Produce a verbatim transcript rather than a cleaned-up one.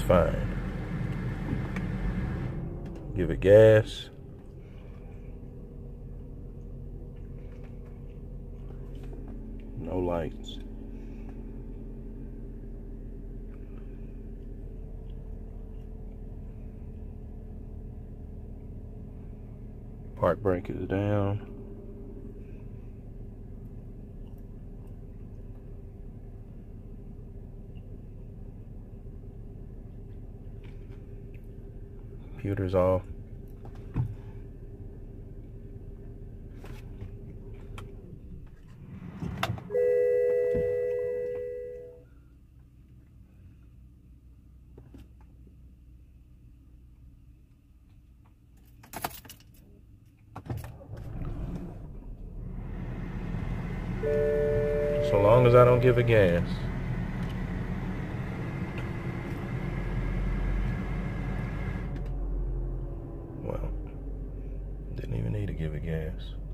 fine. Give it gas. No lights. Park brake is down. Computer's off. So long as I don't give it gas. Well, didn't even need to give it gas.